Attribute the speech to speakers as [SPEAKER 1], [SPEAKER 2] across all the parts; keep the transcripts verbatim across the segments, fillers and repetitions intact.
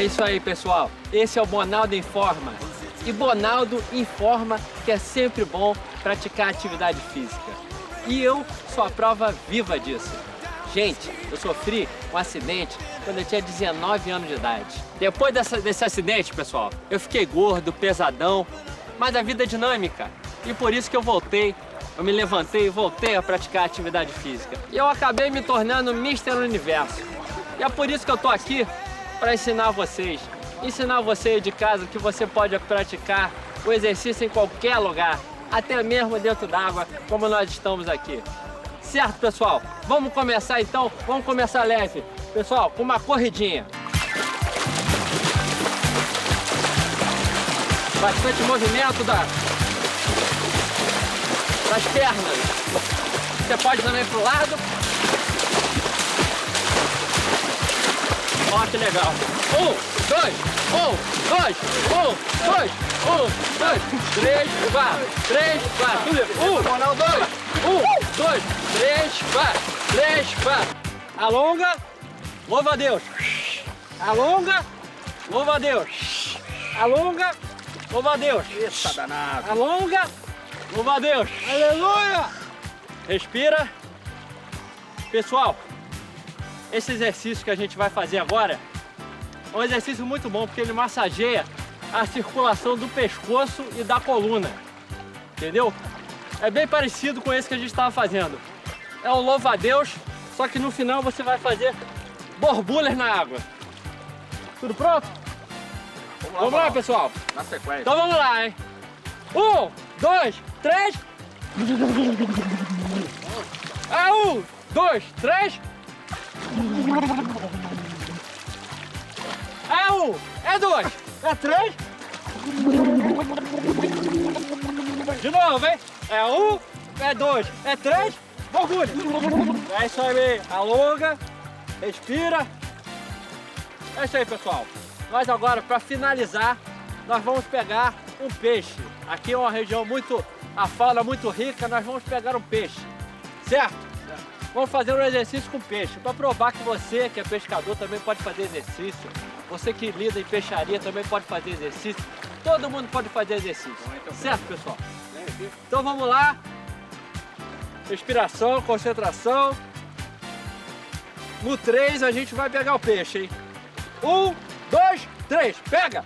[SPEAKER 1] isso aí, pessoal. Esse é o Bonaldo Informa. E Bonaldo informa que é sempre bom praticar atividade física. E eu sou a prova viva disso. Gente, eu sofri um acidente quando eu tinha dezenove anos de idade. Depois dessa, desse acidente, pessoal, eu fiquei gordo, pesadão, mas a vida é dinâmica. E por isso que eu voltei, eu me levantei e voltei a praticar atividade física. E eu acabei me tornando mister Universo. E é por isso que eu tô aqui, para ensinar vocês. Ensinar você de casa que você pode praticar o exercício em qualquer lugar, até mesmo dentro d'água, como nós estamos aqui. Certo, pessoal? Vamos começar então? Vamos começar leve. Pessoal, com uma corridinha. Bastante movimento da, das pernas. Você pode também pro lado. Ó, que legal. Um, dois, um, dois, um, dois, um, dois, três, quatro, três, quatro. Um, dois, um, dois, três, quatro, três, quatro. Alonga, louva a Deus. Alonga, louva a Deus. Alonga, louva a Deus.
[SPEAKER 2] Eita danado.
[SPEAKER 1] Alonga, louva a Deus.
[SPEAKER 2] Aleluia.
[SPEAKER 1] Respira. Pessoal, esse exercício que a gente vai fazer agora é um exercício muito bom, porque ele massageia a circulação do pescoço e da coluna, entendeu? É bem parecido com esse que a gente estava fazendo. É um louva-a-Deus, só que no final você vai fazer borbulhas na água. Tudo pronto?
[SPEAKER 2] Vamos lá,
[SPEAKER 1] vamos lá, pessoal?
[SPEAKER 2] Na sequência.
[SPEAKER 1] Então vamos lá, hein? Um, dois, três. É um, dois, três. É um, é dois, é três. De novo, hein? É um, é dois, é três. Mergulha. É isso aí, alonga, respira. É isso aí, pessoal. Nós agora, para finalizar, nós vamos pegar um peixe. Aqui é uma região muito, a fauna muito rica, nós vamos pegar um peixe, certo? Vamos fazer um exercício com peixe, para provar que você, que é pescador, também pode fazer exercício. Você que lida em peixaria também pode fazer exercício. Todo mundo pode fazer exercício. Certo, pessoal? Então vamos lá. Respiração, concentração. No três a gente vai pegar o peixe, hein? Um, dois, três. Pega!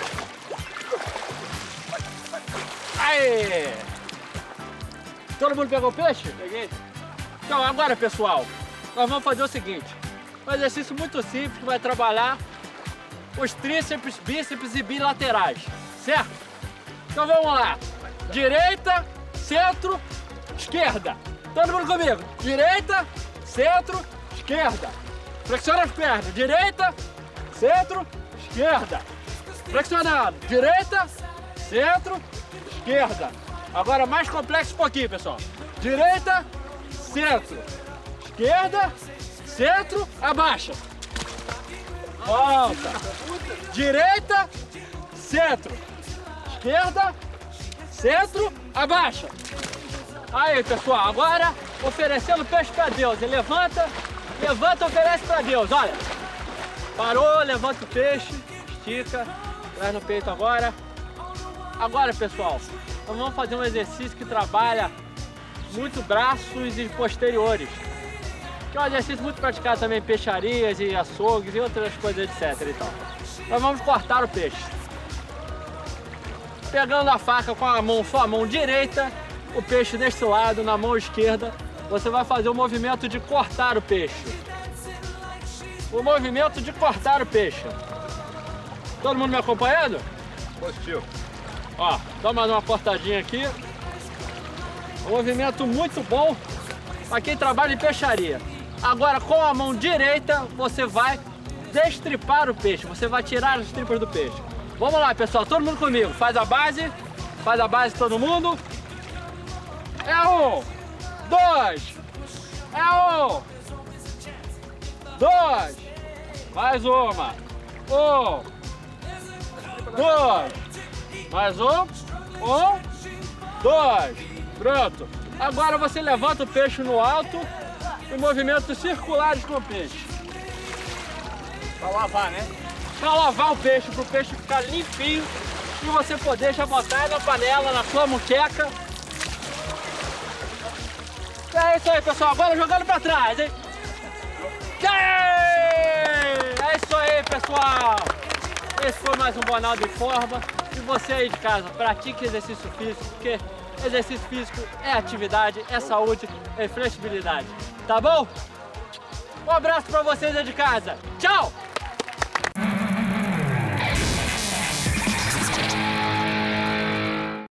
[SPEAKER 1] Aê! Todo mundo pegou o peixe? Peguei. Então agora, pessoal, nós vamos fazer o seguinte. Um exercício muito simples que vai trabalhar os tríceps, bíceps e bilaterais, certo? Então vamos lá. Direita, centro, esquerda. Todo mundo comigo. Direita, centro, esquerda. Flexiona as pernas. Direita, centro, esquerda. Flexionando. Direita, centro, esquerda. Agora mais complexo um pouquinho, pessoal. Direita, centro, esquerda, centro, abaixa. Volta. Direita, centro, esquerda, centro, abaixa. Aí, pessoal, agora oferecendo peixe para Deus. Ele levanta, levanta, oferece para Deus. Olha, parou, levanta o peixe, estica, traz no peito agora. Agora, pessoal, nós vamos fazer um exercício que trabalha muito braços e posteriores, que é um exercício muito praticado também em peixarias e açougues e outras coisas, etc. Então, nós vamos cortar o peixe. Pegando a faca com a mão, só a mão direita, o peixe deste lado, na mão esquerda, você vai fazer o movimento de cortar o peixe. O movimento de cortar o peixe. Todo mundo me acompanhando?
[SPEAKER 2] Positivo.
[SPEAKER 1] Ó, toma uma cortadinha aqui. Um movimento muito bom para quem trabalha em peixaria. Agora, com a mão direita, você vai destripar o peixe. Você vai tirar as tripas do peixe. Vamos lá, pessoal. Todo mundo comigo. Faz a base. Faz a base todo mundo. É um. Dois. É um. Dois. Mais uma. Um. Dois. Mais um. Um. Dois. Pronto. Agora você levanta o peixe no alto e movimentos circulares com o peixe.
[SPEAKER 2] Pra lavar, né?
[SPEAKER 1] para lavar o peixe, para o peixe ficar limpinho e você poder já botar na panela, na sua muqueca. É isso aí, pessoal. Agora jogando para trás, hein? É isso aí, pessoal. Esse foi mais um Bonaldo em Forma. E você aí de casa, pratique exercício físico, porque exercício físico é atividade, é saúde, é flexibilidade. Tá bom? Um abraço para vocês aí de casa. Tchau!